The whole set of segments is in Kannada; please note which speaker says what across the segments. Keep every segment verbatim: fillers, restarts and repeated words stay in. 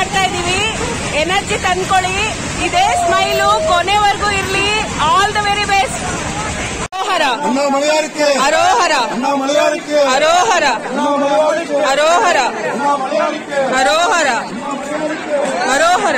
Speaker 1: ಮಾಡ್ತಾ ಇದೀವಿ. ಎನರ್ಜಿ ತಂದ್ಕೊಳ್ಳಿ, ಇದೇ ಸ್ಮೈಲು ಕೊನೆವರೆಗೂ ಇರ್ಲಿ. All the very best. ಅರೋಹರ ಅರೋಹರ ಅರೋಹರ ಅರೋಹರ ಅರೋಹರ ಅರೋಹರ.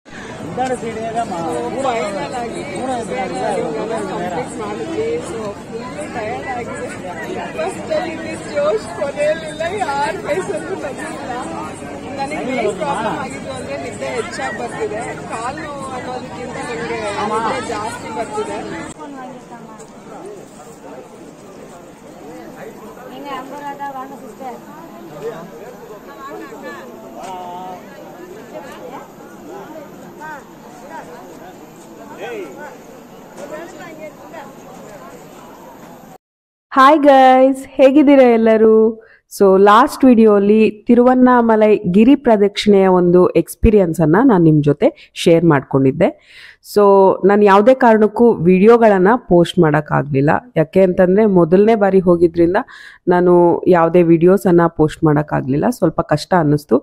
Speaker 1: ಜೋಶ್ ಕೊನೆಯಲ್ಲಿಲ್ಲ, ಯಾರು ವಯಸ್ಸಲ್ಲೂ ಬಂದಿಲ್ಲ. ನನಗೆ ಏನ್ ಪ್ರಾಬ್ಲಮ್ ಆಗಿದ್ದು ಅಂದ್ರೆ ನಿದ್ದೆ ಹೆಚ್ಚಾಗಿ ಬರ್ತಿದೆ. ಕಾಲು ನೋವು ಅನ್ನೋದಕ್ಕಿಂತ ನನಗೆ ನಿದ್ದೆ ಜಾಸ್ತಿ ಬರ್ತಿದೆ.
Speaker 2: ಹಾಯ್ ಗೈಸ್, ಹೇಗಿದ್ದೀರಾ ಎಲ್ಲರೂ? ಸೊ ಲಾಸ್ಟ್ ವಿಡಿಯೋಲಿ ತಿರುವನ್ನಾಮಲೈ ಗಿರಿ ಪ್ರದಕ್ಷಿಣೆಯ ಒಂದು ಎಕ್ಸ್ಪೀರಿಯನ್ಸನ್ನು ನಾನು ನಿಮ್ಮ ಜೊತೆ ಶೇರ್ ಮಾಡ್ಕೊಂಡಿದ್ದೆ. ಸೊ ನಾನು ಯಾವುದೇ ಕಾರಣಕ್ಕೂ ವಿಡಿಯೋಗಳನ್ನು ಪೋಸ್ಟ್ ಮಾಡೋಕ್ಕಾಗಲಿಲ್ಲ. ಯಾಕೆ ಅಂತಂದರೆ ಮೊದಲನೇ ಬಾರಿ ಹೋಗಿದ್ರಿಂದ ನಾನು ಯಾವುದೇ ವಿಡಿಯೋಸನ್ನು ಪೋಸ್ಟ್ ಮಾಡೋಕ್ಕಾಗಲಿಲ್ಲ. ಸ್ವಲ್ಪ ಕಷ್ಟ ಅನ್ನಿಸ್ತು.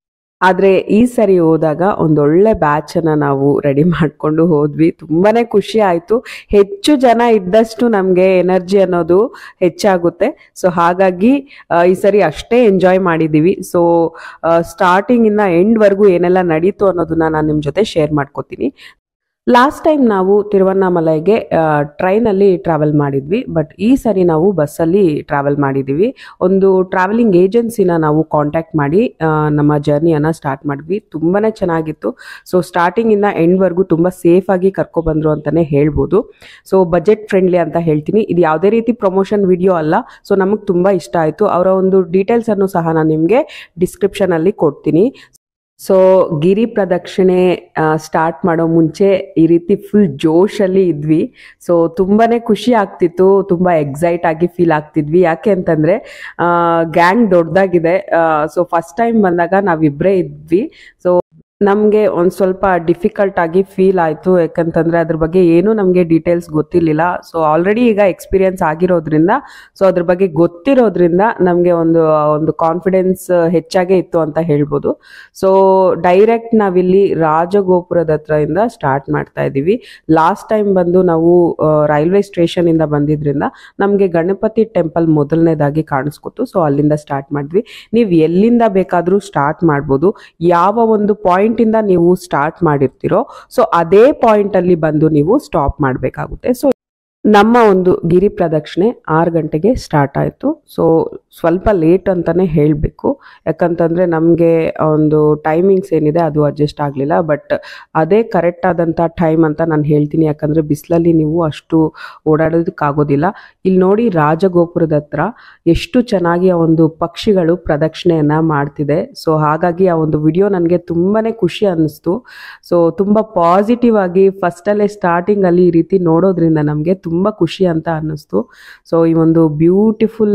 Speaker 2: ಆದರೆ ಈ ಸರಿ ಹೋದಾಗ ಒಂದೊಳ್ಳೆ ಬ್ಯಾಚನ್ನು ನಾವು ರೆಡಿ ಮಾಡಿಕೊಂಡು ಹೋದ್ವಿ. ತುಂಬಾ ಖುಷಿ ಆಯಿತು. ಹೆಚ್ಚು ಜನ ಇದ್ದಷ್ಟು ನಮಗೆ ಎನರ್ಜಿ ಅನ್ನೋದು ಹೆಚ್ಚಾಗುತ್ತೆ. ಸೊ ಹಾಗಾಗಿ ಈ ಸರಿ ಅಷ್ಟೇ ಎಂಜಾಯ್ ಮಾಡಿದ್ದೀವಿ. ಸೊ ಸ್ಟಾರ್ಟಿಂಗಿಂದ ಎಂಡ್ವರೆಗೂ ಏನೆಲ್ಲ ನಡೀತು ಅನ್ನೋದನ್ನ ನಾನು ನಿಮ್ಮ ಜೊತೆ ಶೇರ್ ಮಾಡ್ಕೋತೀನಿ. ಲಾಸ್ಟ್ ಟೈಮ್ ನಾವು ತಿರುವನ್ನಾಮಲೈಗೆ ಟ್ರೈನಲ್ಲಿ ಟ್ರಾವೆಲ್ ಮಾಡಿದ್ವಿ. ಬಟ್ ಈ ಸರಿ ನಾವು ಬಸ್ಸಲ್ಲಿ ಟ್ರಾವೆಲ್ ಮಾಡಿದ್ದೀವಿ. ಒಂದು ಟ್ರಾವೆಲಿಂಗ್ ಏಜೆನ್ಸಿನ ನಾವು ಕಾಂಟ್ಯಾಕ್ಟ್ ಮಾಡಿ ನಮ್ಮ ಜರ್ನಿಯನ್ನು ಸ್ಟಾರ್ಟ್ ಮಾಡಿದ್ವಿ. ತುಂಬಾ ಚೆನ್ನಾಗಿತ್ತು. ಸೊ ಸ್ಟಾರ್ಟಿಂಗಿಂದ ಎಂಡ್ವರೆಗೂ ತುಂಬ ಸೇಫಾಗಿ ಕರ್ಕೊಬಂದರು ಅಂತಲೇ ಹೇಳ್ಬೋದು. ಸೊ ಬಜೆಟ್ ಫ್ರೆಂಡ್ಲಿ ಅಂತ ಹೇಳ್ತೀನಿ. ಇದು ಯಾವುದೇ ರೀತಿ ಪ್ರಮೋಷನ್ ವಿಡಿಯೋ ಅಲ್ಲ. ಸೊ ನಮಗೆ ತುಂಬ ಇಷ್ಟ ಆಯಿತು. ಅವರ ಒಂದು ಡೀಟೇಲ್ಸನ್ನು ಸಹ ನಾನು ನಿಮಗೆ ಡಿಸ್ಕ್ರಿಪ್ಷನಲ್ಲಿ ಕೊಡ್ತೀನಿ. ಸೊ ಗಿರಿ ಪ್ರದಕ್ಷಿಣೆ ಸ್ಟಾರ್ಟ್ ಮಾಡೋ ಮುಂಚೆ ಈ ರೀತಿ ಫುಲ್ ಜೋಶಲ್ಲಿ ಇದ್ವಿ. ಸೊ ತುಂಬಾ ಖುಷಿ ಆಗ್ತಿತ್ತು. ತುಂಬ ಎಕ್ಸೈಟ್ ಆಗಿ ಫೀಲ್ ಆಗ್ತಿದ್ವಿ. ಯಾಕೆ ಅಂತಂದರೆ ಗ್ಯಾಂಗ್ ದೊಡ್ಡದಾಗಿದೆ. ಸೊ ಫಸ್ಟ್ ಟೈಮ್ ಬಂದಾಗ ನಾವಿಬ್ಬರೇ ಇದ್ವಿ. ಸೊ ನಮಗೆ ಒಂದು ಸ್ವಲ್ಪ ಡಿಫಿಕಲ್ಟ್ ಆಗಿ ಫೀಲ್ ಆಯಿತು. ಯಾಕಂತಂದರೆ ಅದ್ರ ಬಗ್ಗೆ ಏನೂ ನಮಗೆ ಡೀಟೇಲ್ಸ್ ಗೊತ್ತಿರಲಿಲ್ಲ. ಸೊ ಆಲ್ರೆಡಿ ಈಗ ಎಕ್ಸ್ಪೀರಿಯನ್ಸ್ ಆಗಿರೋದ್ರಿಂದ, ಸೊ ಅದ್ರ ಬಗ್ಗೆ ಗೊತ್ತಿರೋದ್ರಿಂದ ನಮಗೆ ಒಂದು ಒಂದು ಕಾನ್ಫಿಡೆನ್ಸ್ ಹೆಚ್ಚಾಗೇ ಇತ್ತು ಅಂತ ಹೇಳ್ಬೋದು. ಸೊ ಡೈರೆಕ್ಟ್ ನಾವಿಲ್ಲಿ ರಾಜಗೋಪುರದ ಹತ್ರದಿಂದ ಸ್ಟಾರ್ಟ್ ಮಾಡ್ತಾ ಇದ್ದೀವಿ. ಲಾಸ್ಟ್ ಟೈಮ್ ಬಂದು ನಾವು ರೈಲ್ವೆ ಸ್ಟೇಷನಿಂದ ಬಂದಿದ್ರಿಂದ ನಮಗೆ ಗಣಪತಿ ಟೆಂಪಲ್ ಮೊದಲನೇದಾಗಿ ಕಾಣಿಸ್ಕೊತು. ಸೊ ಅಲ್ಲಿಂದ ಸ್ಟಾರ್ಟ್ ಮಾಡಿದ್ವಿ. ನೀವು ಎಲ್ಲಿಂದ ಬೇಕಾದರೂ ಸ್ಟಾರ್ಟ್ ಮಾಡ್ಬೋದು. ಯಾವ ಒಂದು ಪಾಯಿಂಟ್ ಇಂದ ನೀವು ಸ್ಟಾರ್ಟ್ ಮಾಡಿರ್ತೀರೋ ಸೊ ಅದೇ ಪಾಯಿಂಟ್ ಅಲ್ಲಿ ಬಂದು ನೀವು ಸ್ಟಾಪ್ ಮಾಡಬೇಕಾಗುತ್ತೆ. ಸೊ ನಮ್ಮ ಒಂದು ಗಿರಿ ಪ್ರದಕ್ಷಿಣೆ ಆರು ಗಂಟೆಗೆ ಸ್ಟಾರ್ಟ್ ಆಯಿತು. ಸೊ ಸ್ವಲ್ಪ ಲೇಟ್ ಅಂತಲೇ ಹೇಳಬೇಕು. ಯಾಕಂತಂದರೆ ನಮಗೆ ಒಂದು ಟೈಮಿಂಗ್ಸ್ ಏನಿದೆ ಅದು ಅಡ್ಜಸ್ಟ್ ಆಗಲಿಲ್ಲ. ಬಟ್ ಅದೇ ಕರೆಕ್ಟ್ ಆದಂಥ ಟೈಮ್ ಅಂತ ನಾನು ಹೇಳ್ತೀನಿ. ಯಾಕಂದರೆ ಬಿಸಿಲಲ್ಲಿ ನೀವು ಅಷ್ಟು ಓಡಾಡೋದಕ್ಕಾಗೋದಿಲ್ಲ. ಇಲ್ಲಿ ನೋಡಿ, ರಾಜಗೋಪುರದ ಹತ್ರ ಎಷ್ಟು ಚೆನ್ನಾಗಿ ಆ ಒಂದು ಪಕ್ಷಿಗಳು ಪ್ರದಕ್ಷಿಣೆಯನ್ನು ಮಾಡ್ತಿದೆ. ಸೊ ಹಾಗಾಗಿ ಆ ಒಂದು ವಿಡಿಯೋ ನನಗೆ ತುಂಬಾ ಖುಷಿ ಅನ್ನಿಸ್ತು. ಸೊ ತುಂಬ ಪಾಸಿಟಿವ್ ಆಗಿ ಫಸ್ಟಲ್ಲೇ ಸ್ಟಾರ್ಟಿಂಗಲ್ಲಿ ಈ ರೀತಿ ನೋಡೋದ್ರಿಂದ ನಮಗೆ ತುಂಬ ಖುಷಿ ಅಂತ ಅನ್ನಿಸ್ತು. ಸೊ ಈ ಒಂದು ಬ್ಯೂಟಿಫುಲ್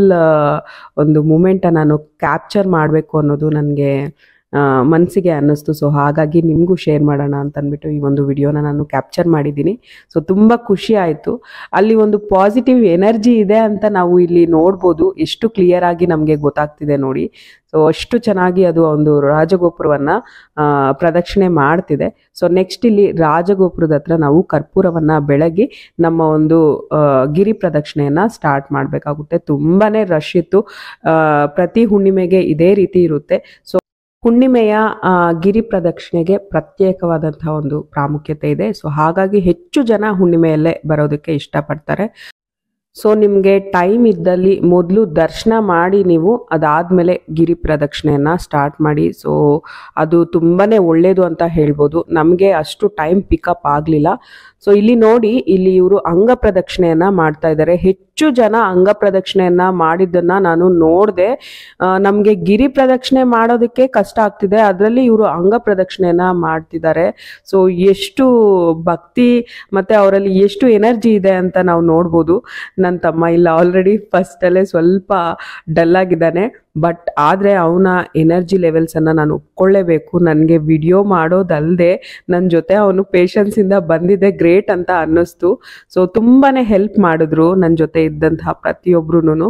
Speaker 2: ಒಂದು ಮೂಮೆಂಟ್ ನಾನು ಕ್ಯಾಪ್ಚರ್ ಮಾಡಬೇಕು ಅನ್ನೋದು ನನಗೆ ಮನಸ್ಸಿಗೆ ಅನ್ನಿಸ್ತು. ಸೊ ಹಾಗಾಗಿ ನಿಮಗೂ ಶೇರ್ ಮಾಡೋಣ ಅಂತ ಅಂದ್ಬಿಟ್ಟು ಈ ಒಂದು ವಿಡಿಯೋನ ನಾನು ಕ್ಯಾಪ್ಚರ್ ಮಾಡಿದ್ದೀನಿ. ಸೊ ತುಂಬ ಖುಷಿ ಆಯಿತು. ಅಲ್ಲಿ ಒಂದು ಪಾಸಿಟಿವ್ ಎನರ್ಜಿ ಇದೆ ಅಂತ ನಾವು ಇಲ್ಲಿ ನೋಡ್ಬೋದು. ಎಷ್ಟು ಕ್ಲಿಯರ್ ಆಗಿ ನಮಗೆ ಗೊತ್ತಾಗ್ತಿದೆ ನೋಡಿ. ಸೊ ಅಷ್ಟು ಚೆನ್ನಾಗಿ ಅದು ಒಂದು ರಾಜಗೋಪುರವನ್ನು ಪ್ರದಕ್ಷಿಣೆ ಮಾಡ್ತಿದೆ. ಸೊ ನೆಕ್ಸ್ಟ್ ಇಲ್ಲಿ ರಾಜಗೋಪುರದ ಹತ್ರ ನಾವು ಕರ್ಪೂರವನ್ನು ಬೆಳಗಿ ನಮ್ಮ ಒಂದು ಗಿರಿ ಪ್ರದಕ್ಷಿಣೆಯನ್ನು ಸ್ಟಾರ್ಟ್ ಮಾಡಬೇಕಾಗುತ್ತೆ. ತುಂಬಾ ರಶ್ ಇತ್ತು. ಪ್ರತಿ ಹುಣ್ಣಿಮೆಗೆ ಇದೇ ರೀತಿ ಇರುತ್ತೆ. ಸೊ ಹುಣ್ಣಿಮೆಯ ಗಿರಿ ಪ್ರದಕ್ಷಿಣೆಗೆ ಪ್ರತ್ಯೇಕವಾದಂತಹ ಒಂದು ಪ್ರಾಮುಖ್ಯತೆ ಇದೆ. ಸೊ ಹಾಗಾಗಿ ಹೆಚ್ಚು ಜನ ಹುಣ್ಣಿಮೆಯಲ್ಲೇ ಬರೋದಕ್ಕೆ ಇಷ್ಟಪಡ್ತಾರೆ. ಸೊ ನಿಮಗೆ ಟೈಮ್ ಇದ್ದಲ್ಲಿ ಮೊದಲು ದರ್ಶನ ಮಾಡಿ ನೀವು ಅದಾದಮೇಲೆ ಗಿರಿ ಪ್ರದಕ್ಷಿಣೆಯನ್ನು ಸ್ಟಾರ್ಟ್ ಮಾಡಿ. ಸೊ ಅದು ತುಂಬಾ ಒಳ್ಳೆಯದು ಅಂತ ಹೇಳ್ಬೋದು. ನಮಗೆ ಅಷ್ಟು ಟೈಮ್ ಪಿಕಪ್ ಆಗಲಿಲ್ಲ. ಸೊ ಇಲ್ಲಿ ನೋಡಿ, ಇಲ್ಲಿ ಇವರು ಅಂಗ ಪ್ರದಕ್ಷಿಣೆಯನ್ನು ಮಾಡ್ತಾ ಇದ್ದಾರೆ. ಹೆಚ್ಚು ಜನ ಅಂಗ ಪ್ರದಕ್ಷಿಣೆಯನ್ನು ಮಾಡಿದ್ದನ್ನು ನಾನು ನೋಡಿದೆ. ನಮಗೆ ಗಿರಿ ಪ್ರದಕ್ಷಿಣೆ ಮಾಡೋದಕ್ಕೆ ಕಷ್ಟ ಆಗ್ತಿದೆ, ಅದರಲ್ಲಿ ಇವರು ಅಂಗ ಪ್ರದಕ್ಷಿಣೆಯನ್ನು ಮಾಡ್ತಿದ್ದಾರೆ. ಸೊ ಎಷ್ಟು ಭಕ್ತಿ ಮತ್ತು ಅವರಲ್ಲಿ ಎಷ್ಟು ಎನರ್ಜಿ ಇದೆ ಅಂತ ನಾವು ನೋಡ್ಬೋದು. ನನ್ನ ತಮ್ಮ ಇಲ್ಲ ಆಲ್ರೆಡಿ ಫಸ್ಟಲ್ಲೇ ಸ್ವಲ್ಪ ಡಲ್ ಆಗಿದ್ದಾನೆ. ಬಟ್ ಆದರೆ ಅವನ ಎನರ್ಜಿ ಲೆವೆಲ್ಸನ್ನು ನಾನು ಒಪ್ಕೊಳ್ಳೇಬೇಕು. ನನಗೆ ವಿಡಿಯೋ ಮಾಡೋದಲ್ಲದೆ ನನ್ನ ಜೊತೆ ಅವನು ಪೇಷನ್ಸಿಂದ ಬಂದಿದೆ ಗ್ರೇಟ್ ಅಂತ ಅನ್ನಿಸ್ತು. ಸೊ ತುಂಬಾ ಹೆಲ್ಪ್ ಮಾಡಿದ್ರು ನನ್ನ ಜೊತೆ ಇದ್ದಂತಹ ಪ್ರತಿಯೊಬ್ಬರೂ.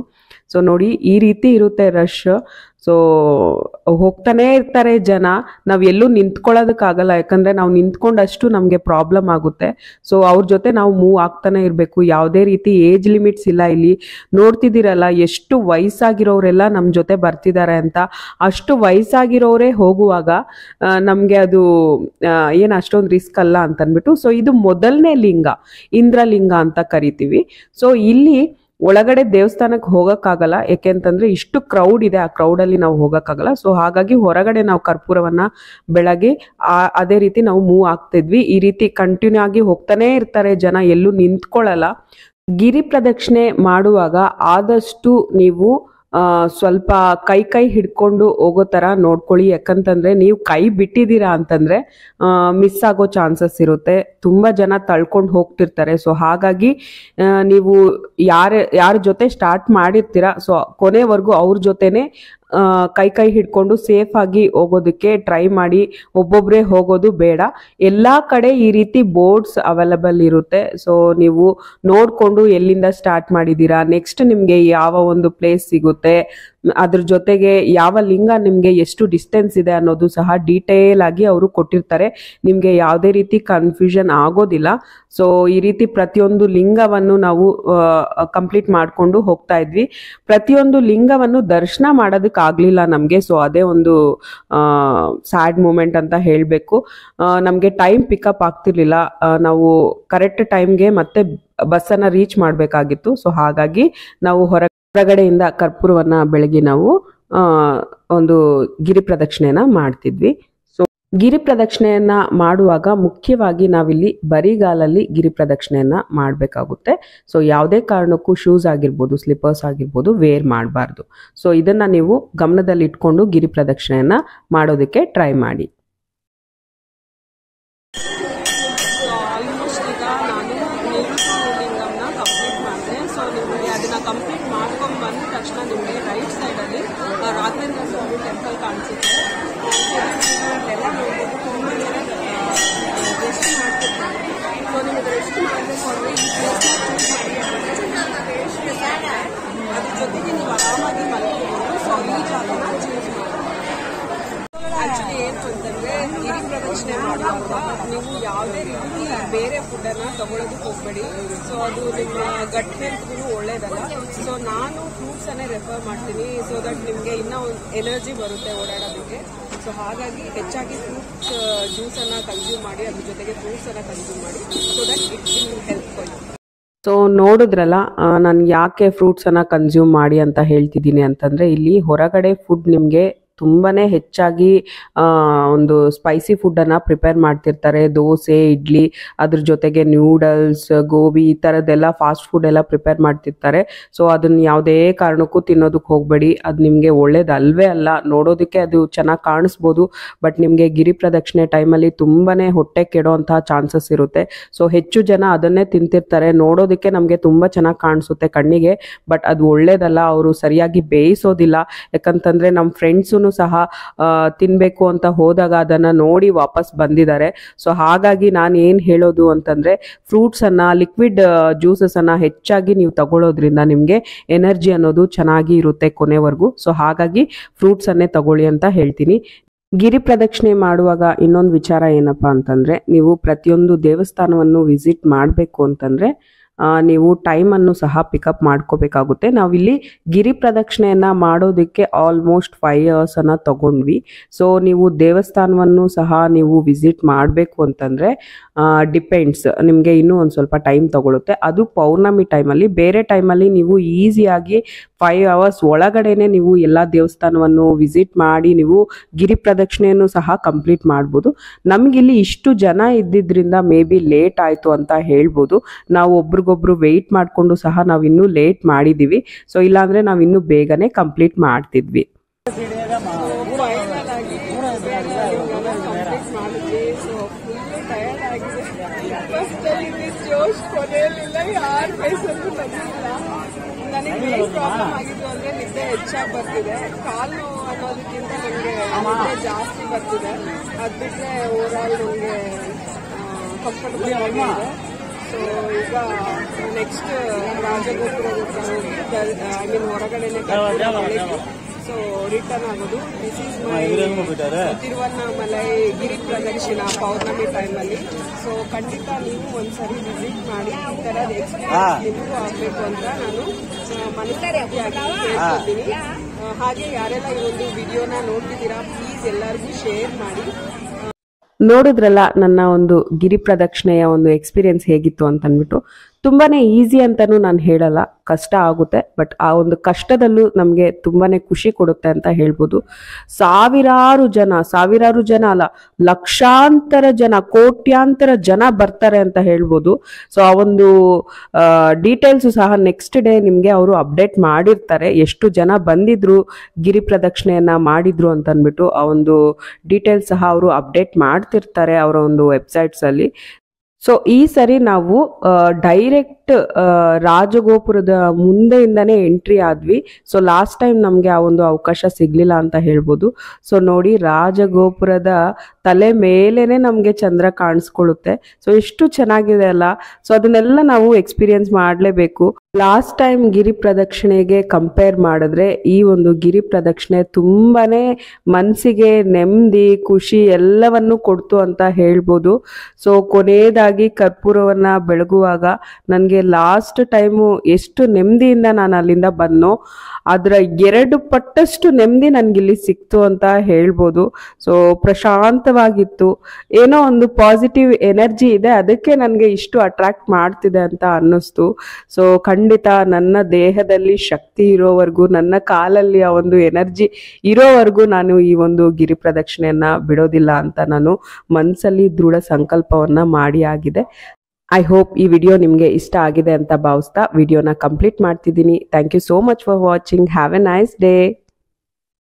Speaker 2: ಸೊ ನೋಡಿ ಈ ರೀತಿ ಇರುತ್ತೆ ರಶ್. ಸೊ ಹೋಗ್ತಾನೆ ಇರ್ತಾರೆ ಜನ, ನಾವು ಎಲ್ಲೂ ನಿಂತ್ಕೊಳ್ಳೋದಕ್ಕಾಗಲ್ಲ, ಯಾಕಂದರೆ ನಾವು ನಿಂತ್ಕೊಂಡಷ್ಟು ನಮಗೆ ಪ್ರಾಬ್ಲಮ್ ಆಗುತ್ತೆ. ಸೊ ಅವ್ರ ಜೊತೆ ನಾವು ಮೂವ್ ಆಗ್ತಾನೆ ಇರಬೇಕು. ಯಾವುದೇ ರೀತಿ ಏಜ್ ಲಿಮಿಟ್ಸ್ ಇಲ್ಲ ಇಲ್ಲಿ. ನೋಡ್ತಿದ್ದೀರಲ್ಲ ಎಷ್ಟು ವಯಸ್ಸಾಗಿರೋರೆಲ್ಲ ನಮ್ಮ ಜೊತೆ ಬರ್ತಿದ್ದಾರೆ ಅಂತ. ಅಷ್ಟು ವಯಸ್ಸಾಗಿರೋರೇ ಹೋಗುವಾಗ ನಮಗೆ ಅದು ಏನು ಅಷ್ಟೊಂದು ರಿಸ್ಕ್ ಅಲ್ಲ ಅಂತಂದ್ಬಿಟ್ಟು. ಸೊ ಇದು ಮೊದಲನೇ ಲಿಂಗ, ಇಂದ್ರಲಿಂಗ ಅಂತ ಕರಿತೀವಿ. ಸೊ ಇಲ್ಲಿ ಒಳಗಡೆ ದೇವಸ್ಥಾನಕ್ಕೆ ಹೋಗೋಕ್ಕಾಗಲ್ಲ, ಯಾಕೆಂತಂದ್ರೆ ಇಷ್ಟು ಕ್ರೌಡ್ ಇದೆ, ಆ ಕ್ರೌಡಲ್ಲಿ ನಾವು ಹೋಗೋಕ್ಕಾಗಲ್ಲ. ಸೊ ಹಾಗಾಗಿ ಹೊರಗಡೆ ನಾವು ಕರ್ಪೂರವನ್ನ ಬೆಳಗ್ಗೆ ಅದೇ ರೀತಿ ನಾವು ಮೂವ್ ಆಗ್ತಿದ್ವಿ. ಈ ರೀತಿ ಕಂಟಿನ್ಯೂ ಆಗಿ ಹೋಗ್ತಾನೆ ಇರ್ತಾರೆ ಜನ, ಎಲ್ಲೂ ನಿಂತ್ಕೊಳ್ಳಲ್ಲ. ಗಿರಿ ಪ್ರದಕ್ಷಿಣೆ ಮಾಡುವಾಗ ಆದಷ್ಟು ನೀವು ಸ್ವಲ್ಪ ಕೈ ಕೈ ಹಿಡ್ಕೊಂಡು ಹೋಗೋ ಥರ ನೋಡ್ಕೊಳ್ಳಿ. ಯಾಕಂತಂದ್ರೆ ನೀವು ಕೈ ಬಿಟ್ಟಿದ್ದೀರಾ ಅಂತಂದ್ರೆ ಮಿಸ್ ಆಗೋ ಚಾನ್ಸಸ್ ಇರುತ್ತೆ. ತುಂಬ ಜನ ತಳ್ಕೊಂಡು ಹೋಗ್ತಿರ್ತಾರೆ. ಸೊ ಹಾಗಾಗಿ ನೀವು ಯಾರ ಯಾರ ಜೊತೆ ಸ್ಟಾರ್ಟ್ ಮಾಡಿರ್ತೀರಾ ಸೊ ಕೊನೆವರೆಗೂ ಅವ್ರ ಜೊತೆನೆ ಕೈ ಕೈ ಹಿಡ್ಕೊಂಡು ಸೇಫ್ ಆಗಿ ಹೋಗೋದಕ್ಕೆ ಟ್ರೈ ಮಾಡಿ. ಒಬ್ಬೊಬ್ಬರೇ ಹೋಗೋದು ಬೇಡ. ಎಲ್ಲ ಕಡೆ ಈ ರೀತಿ ಬೋರ್ಡ್ಸ್ ಅವೈಲಬಲ್ ಇರುತ್ತೆ. ಸೊ ನೀವು ನೋಡಿಕೊಂಡು ಎಲ್ಲಿಂದ ಸ್ಟಾರ್ಟ್ ಮಾಡಿದ್ದೀರಾ, ನೆಕ್ಸ್ಟ್ ನಿಮಗೆ ಯಾವ ಒಂದು ಪ್ಲೇಸ್ ಸಿಗುತ್ತೆ, ಅದ್ರ ಜೊತೆಗೆ ಯಾವ ಲಿಂಗ ನಿಮಗೆ ಎಷ್ಟು ಡಿಸ್ಟೆನ್ಸ್ ಇದೆ ಅನ್ನೋದು ಸಹ ಡೀಟೇಲ್ ಆಗಿ ಅವರು ಕೊಟ್ಟಿರ್ತಾರೆ. ನಿಮಗೆ ಯಾವುದೇ ರೀತಿ ಕನ್ಫ್ಯೂಷನ್ ಆಗೋದಿಲ್ಲ. ಸೊ ಈ ರೀತಿ ಪ್ರತಿಯೊಂದು ಲಿಂಗವನ್ನು ನಾವು ಕಂಪ್ಲೀಟ್ ಮಾಡಿಕೊಂಡು ಹೋಗ್ತಾ ಇದ್ವಿ. ಪ್ರತಿಯೊಂದು ಲಿಂಗವನ್ನು ದರ್ಶನ ಮಾಡೋದಕ್ಕೆ ಆಗ್ಲಿಲ್ಲ ನಮಗೆ. ಸೊ ಅದೇ ಒಂದು ಸ್ಯಾಡ್ ಮೂಮೆಂಟ್ ಅಂತ ಹೇಳಬೇಕು. ನಮಗೆ ಟೈಮ್ ಪಿಕಪ್ ಆಗ್ತಿರ್ಲಿಲ್ಲ. ನಾವು ಕರೆಕ್ಟ್ ಟೈಮ್ಗೆ ಮತ್ತೆ ಬಸ್ಸನ್ನು ರೀಚ್ ಮಾಡಬೇಕಾಗಿತ್ತು. ಸೊ ಹಾಗಾಗಿ ನಾವು ಹೊರ ಹೊರಗಡೆಯಿಂದ ಕರ್ಪೂರವನ್ನ ಬೆಳಗ್ಗೆ ನಾವು ಒಂದು ಗಿರಿ ಪ್ರದಕ್ಷಿಣೆಯನ್ನ ಮಾಡ್ತಿದ್ವಿ. ಸೊ ಗಿರಿ ಪ್ರದಕ್ಷಿಣೆಯನ್ನ ಮಾಡುವಾಗ ಮುಖ್ಯವಾಗಿ ನಾವಿಲ್ಲಿ ಬರಿಗಾಲಲ್ಲಿ ಗಿರಿ ಪ್ರದಕ್ಷಿಣೆಯನ್ನ ಮಾಡಬೇಕಾಗುತ್ತೆ. ಸೊ ಯಾವುದೇ ಕಾರಣಕ್ಕೂ ಶೂಸ್ ಆಗಿರ್ಬೋದು, ಸ್ಲಿಪ್ಪರ್ಸ್ ಆಗಿರ್ಬೋದು ವೇರ್ ಮಾಡಬಾರ್ದು. ಸೊ ಇದನ್ನ ನೀವು ಗಮನದಲ್ಲಿ ಇಟ್ಕೊಂಡು ಗಿರಿ ಪ್ರದಕ್ಷಿಣೆಯನ್ನ ಮಾಡೋದಕ್ಕೆ ಟ್ರೈ ಮಾಡಿ.
Speaker 1: ಕಂಪ್ಲೀಟ್ ಮಾಡ್ಕೊಂಡು ಬಂದ ತಕ್ಷಣ ನಿಮಗೆ ರೈಟ್ ಸೈಡಲ್ಲಿ ರಾಘವೇಂದ್ರ ಸ್ವಾಮಿ ಟೆಂಪಲ್ ಕಾಣಿಸುತ್ತೆ. ಎಲ್ಲ ನೋಡ್ಬೋದು ತುಂಬ ಜನ ರೆಸ್ಟ್ ಮಾಡ್ತಿರ್ತಾರೆ. ಸೊ ನಿಮಗೆ ರೆಸ್ಟ್ ಮಾಡಬೇಕು ಅಂದರೆ ಈ ಪ್ಲೇಸ್ನ ಚೂಸ್ ಮಾಡಿ. ಅದ್ರ ಜೊತೆಗೆ ನೀವು ಆರಾಮಾಗಿ ಮಲ್ಕೋಬೋದು. ಸೊ ಈ ಜಾಗನ ಚೂಸ್ ಮಾಡಿ. ಆಕ್ಚುಲಿ ಏನು ಅಂತಂದ್ರೆ ಗಿರಿ ಪ್ರದಕ್ಷಿಣೆ ಮಾಡುವಾಗ ನೀವು ಯಾವುದೇ ರೀತಿ ಬೇರೆ ಫುಡ್ಡನ್ನು ತಗೊಳ್ಳೋದಕ್ಕೆ ಹೋಗಬೇಡಿ. ಸೊ ಅದು ನಿಮ್ಮ ಗಟ್ ಹೆಲ್ತ್ಗೂ ಒಳ್ಳೇದಲ್ಲ. ಸೊ ನಾನು ಫ್ರೂಟ್ಸ್ ಅನ್ನೇ ರೆಫರ್ ಮಾಡ್ತೀನಿ. ಸೊ ದಟ್ ನಿಮಗೆ ಇನ್ನೂ ಒಂದು ಎನರ್ಜಿ ಬರುತ್ತೆ ಓಡಾಡೋದಕ್ಕೆ. ಸೊ ಹಾಗಾಗಿ ಹೆಚ್ಚಾಗಿ ಫ್ರೂಟ್ಸ್ ಜ್ಯೂಸನ್ನು ಕನ್ಸ್ಯೂಮ್ ಮಾಡಿ, ಅದ್ರ ಜೊತೆಗೆ ಫ್ರೂಟ್ಸನ್ನು ಕನ್ಸ್ಯೂಮ್ ಮಾಡಿ. So that it will help for you.
Speaker 2: So ನೋಡಿದ್ರಲ್ಲ, ನಾನು ಯಾಕೆ ಫ್ರೂಟ್ಸನ್ನು ಕನ್ಸ್ಯೂಮ್ ಮಾಡಿ ಅಂತ ಹೇಳ್ತಿದ್ದೀನಿ ಅಂತಂದರೆ, ಇಲ್ಲಿ ಹೊರಗಡೆ ಫುಡ್ ನಿಮಗೆ ತುಂಬಾನೇ ಹೆಚ್ಚಾಗಿ ಒಂದು ಸ್ಪೈಸಿ ಫುಡ್ಡನ್ನು ಪ್ರಿಪೇರ್ ಮಾಡ್ತಿರ್ತಾರೆ. ದೋಸೆ, ಇಡ್ಲಿ, ಅದ್ರ ಜೊತೆಗೆ ನ್ಯೂಡಲ್ಸ್, ಗೋಬಿ ಈ ಥರದ್ದೆಲ್ಲ ಫಾಸ್ಟ್ ಫುಡ್ ಎಲ್ಲ ಪ್ರಿಪೇರ್ ಮಾಡ್ತಿರ್ತಾರೆ. ಸೊ ಅದನ್ನ ಯಾವುದೇ ಕಾರಣಕ್ಕೂ ತಿನ್ನೋದಕ್ಕೆ ಹೋಗಬೇಡಿ. ಅದು ನಿಮಗೆ ಒಳ್ಳೇದಲ್ವೇ ಅಲ್ಲ. ನೋಡೋದಕ್ಕೆ ಅದು ಚೆನ್ನಾಗಿ ಕಾಣಿಸ್ಬೋದು, ಬಟ್ ನಿಮಗೆ ಗಿರಿ ಪ್ರದಕ್ಷಿಣೆ ಟೈಮಲ್ಲಿ ತುಂಬಾನೇ ಹೊಟ್ಟೆ ಕೆಡೋಂತಹ ಚಾನ್ಸಸ್ ಇರುತ್ತೆ. ಸೊ ಹೆಚ್ಚು ಜನ ಅದನ್ನೇ ತಿಂತಿರ್ತಾರೆ. ನೋಡೋದಕ್ಕೆ ನಮಗೆ ತುಂಬ ಚೆನ್ನಾಗಿ ಕಾಣಿಸುತ್ತೆ ಕಣ್ಣಿಗೆ, ಬಟ್ ಅದು ಒಳ್ಳೇದಲ್ಲ. ಅವರು ಸರಿಯಾಗಿ ಬೇಯಿಸೋದಿಲ್ಲ. ಯಾಕಂತಂದ್ರೆ ನಮ್ಮ ಫ್ರೆಂಡ್ಸು ಸಹ ತಿನ್ಬೇಕು ಅಂತ ಹೋದಾಗ ಅದನ್ನ ನೋಡಿ ವಾಪಸ್ ಬಂದಿದ್ದಾರೆ. ಸೊ ಹಾಗಾಗಿ ನಾನು ಏನ್ ಹೇಳೋದು ಅಂತಂದ್ರೆ, ಫ್ರೂಟ್ಸ್ ಅನ್ನ, ಲಿಕ್ವಿಡ್ ಜ್ಯೂಸಸ್ ಅನ್ನ ಹೆಚ್ಚಾಗಿ ನೀವು ತಗೊಳ್ಳೋದ್ರಿಂದ ನಿಮ್ಗೆ ಎನರ್ಜಿ ಅನ್ನೋದು ಚೆನ್ನಾಗಿ ಇರುತ್ತೆ ಕೊನೆವರೆಗೂ. ಸೊ ಹಾಗಾಗಿ ಫ್ರೂಟ್ಸ್ ಅನ್ನೇ ತಗೊಳ್ಳಿ ಅಂತ ಹೇಳ್ತೀನಿ. ಗಿರಿ ಪ್ರದಕ್ಷಿಣೆ ಮಾಡುವಾಗ ಇನ್ನೊಂದು ವಿಚಾರ ಏನಪ್ಪಾ ಅಂತಂದ್ರೆ, ನೀವು ಪ್ರತಿಯೊಂದು ದೇವಸ್ಥಾನವನ್ನು ವಿಸಿಟ್ ಮಾಡಬೇಕು ಅಂತಂದ್ರೆ ನೀವು ಟೈಮನ್ನು ಸಹ ಪಿಕಪ್ ಮಾಡ್ಕೋಬೇಕಾಗುತ್ತೆ. ನಾವಿಲ್ಲಿ ಗಿರಿ ಪ್ರದಕ್ಷಿಣೆಯನ್ನ ಮಾಡೋದಕ್ಕೆ ಆಲ್ಮೋಸ್ಟ್ ಫೈವ್ ಅವರ್ಸ್ ಅನ್ನ ತಗೊಂಡ್ವಿ. ಸೊ ನೀವು ದೇವಸ್ಥಾನವನ್ನು ಸಹ ನೀವು ವಿಸಿಟ್ ಮಾಡಬೇಕು ಅಂತಂದ್ರೆ ಡಿಪೆಂಡ್ಸ್, ನಿಮಗೆ ಇನ್ನೂ ಒಂದು ಸ್ವಲ್ಪ ಟೈಮ್ ತಗೊಳುತ್ತೆ. ಅದು ಪೌರ್ಣಮಿ ಟೈಮಲ್ಲಿ. ಬೇರೆ ಟೈಮಲ್ಲಿ ನೀವು ಈಸಿಯಾಗಿ ಫೈವ್ ಅವರ್ಸ್ ಒಳಗಡೆನೆ ನೀವು ಎಲ್ಲ ದೇವಸ್ಥಾನವನ್ನು ವಿಸಿಟ್ ಮಾಡಿ ನೀವು ಗಿರಿ ಪ್ರದಕ್ಷಿಣೆಯನ್ನು ಸಹ ಕಂಪ್ಲೀಟ್ ಮಾಡ್ಬೋದು. ನಮಗಿಲ್ಲಿ ಇಷ್ಟು ಜನ ಇದ್ದಿದ್ರಿಂದ ಮೇ ಬಿ ಲೇಟ್ ಆಯಿತು ಅಂತ ಹೇಳ್ಬೋದು. ನಾವು ಒಬ್ರಿಗೊಬ್ರು ವೆಯ್ಟ್ ಮಾಡಿಕೊಂಡು ಸಹ ನಾವು ಇನ್ನೂ ಲೇಟ್ ಮಾಡಿದ್ದೀವಿ. ಸೊ ಇಲ್ಲಾಂದರೆ ನಾವು ಇನ್ನೂ ಬೇಗನೆ ಕಂಪ್ಲೀಟ್ ಮಾಡ್ತಿದ್ವಿ.
Speaker 1: ನನಗೆ ಮೇನ್ ಪ್ರಾಬ್ಲಮ್ ಆಗಿದ್ದು ಅಂದ್ರೆ ನಿದ್ದೆ ಹೆಚ್ಚಾಗಿ ಬರ್ತಿದೆ. ಕಾಲು ನೋವು ಅನ್ನೋದಕ್ಕಿಂತ ನನಗೆ ನಿದ್ದೆ ಜಾಸ್ತಿ ಬರ್ತಿದೆ. ಅದು ಬಿಟ್ಟರೆ ಓವರ್ ಆಲ್ ನನಗೆ ಕಂಫರ್ಟಬಲ್ ಆಗಿದೆ. ಸೊ ಈಗ ನೆಕ್ಸ್ಟ್ ರಾಜಗೋಪುರದ ಹತ್ರ ಹೋಗಿ ಐ ಮೀನ್ ಹೊರಗಡೆನೆ ಸೊ ರಿಟರ್ನ್ ಆಗೋದು. ದಿಸ್ ಈಸ್ ಮೈ ತಿರುವಣ್ಣಾಮಲೈ ಗಿರಿ ಪ್ರದಕ್ಷಿಣಾ ಪೌರ್ಣಮಿ ಟೈಮಲ್ಲಿ. ಸೊ ಖಂಡಿತ ನೀವು ಒಂದ್ಸರಿ ವಿಸಿಟ್ ಮಾಡಿ, ಈ ಥರದ ಎಕ್ಸ್ಪೀರಿಯನ್ಸ್ ನಿಮಗೂ ಆಗಬೇಕು ಅಂತ ನಾನು ಮನಸ್ಸಿಯಾಗಿ ಹೇಳ್ಕೊತೀನಿ. ಹಾಗೆ ಯಾರೆಲ್ಲ ಈ ಒಂದು ವಿಡಿಯೋನ ನೋಡ್ತಿದ್ದೀರಾ ಪ್ಲೀಸ್ ಎಲ್ಲರಿಗೂ ಶೇರ್ ಮಾಡಿ.
Speaker 2: ನೋಡಿದ್ರಲ್ಲ ನನ್ನ ಒಂದು ಗಿರಿ ಪ್ರದಕ್ಷಿಣೆಯ ಒಂದು ಎಕ್ಸ್ಪೀರಿಯನ್ಸ್ ಹೇಗಿತ್ತು ಅಂತ ಅಂದ್ಬಿಟ್ಟು. ತುಂಬಾನೇ ಈಸಿ ಅಂತಾನು ನಾನು ಹೇಳಲ್ಲ, ಕಷ್ಟ ಆಗುತ್ತೆ, ಬಟ್ ಆ ಒಂದು ಕಷ್ಟದಲ್ಲೂ ನಮಗೆ ತುಂಬಾನೇ ಖುಷಿ ಕೊಡುತ್ತೆ ಅಂತ ಹೇಳ್ಬೋದು. ಸಾವಿರಾರು ಜನ ಸಾವಿರಾರು ಜನ ಅಲ್ಲ ಲಕ್ಷಾಂತರ ಜನ ಕೋಟ್ಯಾಂತರ ಜನ ಬರ್ತಾರೆ ಅಂತ ಹೇಳ್ಬೋದು. ಸೊ ಆ ಒಂದು ಡೀಟೇಲ್ಸು ಸಹ ನೆಕ್ಸ್ಟ್ ಡೇ ನಿಮಗೆ ಅವರು ಅಪ್ಡೇಟ್ ಮಾಡಿರ್ತಾರೆ, ಎಷ್ಟು ಜನ ಬಂದಿದ್ರು ಗಿರಿ ಪ್ರದಕ್ಷಿಣೆಯನ್ನ ಮಾಡಿದ್ರು ಅಂತ ಅಂದ್ಬಿಟ್ಟು ಆ ಒಂದು ಡೀಟೇಲ್ಸ್ ಸಹ ಅವರು ಅಪ್ಡೇಟ್ ಮಾಡ್ತಿರ್ತಾರೆ ಅವರ ಒಂದು ವೆಬ್ಸೈಟ್ಸ್ ಅಲ್ಲಿ. ಸೊ ಈ ಸರಿ ನಾವು ಡೈರೆಕ್ಟ್ ರಾಜಗೋಪುರದ ಮುಂದೆಯಿಂದಾನೇ ಎಂಟ್ರಿ ಆದ್ವಿ. ಸೊ ಲಾಸ್ಟ್ ಟೈಮ್ ನಮಗೆ ಆ ಒಂದು ಅವಕಾಶ ಸಿಗ್ಲಿಲ್ಲ ಅಂತ ಹೇಳ್ಬೋದು. ಸೊ ನೋಡಿ ರಾಜಗೋಪುರದ ತಲೆ ಮೇಲೇನೆ ನಮಗೆ ಚಂದ್ರ ಕಾಣಿಸ್ಕೊಳ್ಳುತ್ತೆ. ಸೊ ಎಷ್ಟು ಚೆನ್ನಾಗಿದೆ ಅಲ್ಲ. ಸೊ ಅದನ್ನೆಲ್ಲ ನಾವು ಎಕ್ಸ್ಪೀರಿಯನ್ಸ್ ಮಾಡಲೇಬೇಕು. ಲಾಸ್ಟ್ ಟೈಮ್ ಗಿರಿ ಪ್ರದಕ್ಷಿಣೆಗೆ ಕಂಪೇರ್ ಮಾಡಿದ್ರೆ ಈ ಒಂದು ಗಿರಿ ಪ್ರದಕ್ಷಿಣೆ ತುಂಬಾನೇ ಮನಸ್ಸಿಗೆ ನೆಮ್ಮದಿ ಖುಷಿ ಎಲ್ಲವನ್ನು ಕೊಡ್ತು ಅಂತ ಹೇಳ್ಬೋದು. ಸೊ ಕೊನೆಯದಾಗಿ ಕರ್ಪೂರವನ್ನ ಬೆಳಗುವಾಗ ನನಗೆ ಲಾಸ್ಟ್ ಟೈಮು ಎಷ್ಟು ನೆಮ್ಮದಿಯಿಂದ ನಾನು ಅಲ್ಲಿಂದ ಬಂದನೋ ಅದರ ಎರಡು ಪಟ್ಟಷ್ಟು ನೆಮ್ಮದಿ ನನಗಿಲ್ಲಿ ಸಿಕ್ತು ಅಂತ ಹೇಳ್ಬೋದು. ಸೊ ಪ್ರಶಾಂತವಾಗಿತ್ತು, ಏನೋ ಒಂದು ಪಾಸಿಟಿವ್ ಎನರ್ಜಿ ಇದೆ, ಅದಕ್ಕೆ ನನಗೆ ಇಷ್ಟು ಅಟ್ರಾಕ್ಟ್ ಮಾಡ್ತಿದೆ ಅಂತ ಅನ್ನಿಸ್ತು. ಸೊ ಖಂಡಿತ ನನ್ನ ದೇಹದಲ್ಲಿ ಶಕ್ತಿ ಇರೋವರೆಗೂ, ನನ್ನ ಕಾಲಲ್ಲಿ ಆ ಒಂದು ಎನರ್ಜಿ ಇರೋವರೆಗೂ ನಾನು ಈ ಒಂದು ಗಿರಿ ಪ್ರದಕ್ಷಿಣೆಯನ್ನ ಬಿಡೋದಿಲ್ಲ ಅಂತ ನಾನು ಮನಸ್ಸಲ್ಲಿ ದೃಢ ಸಂಕಲ್ಪವನ್ನ ಮಾಡಿ ಆಗಿದೆ. ಐ ಹೋಪ್ ಈ ವಿಡಿಯೋ ನಿಮಗೆ ಇಷ್ಟ ಆಗಿದೆ ಅಂತ ಭಾವಿಸ್ತಾ ವಿಡಿಯೋನ ಕಂಪ್ಲೀಟ್ ಮಾಡ್ತಿದ್ದೀನಿ. Thank you so much for watching. Have a nice day.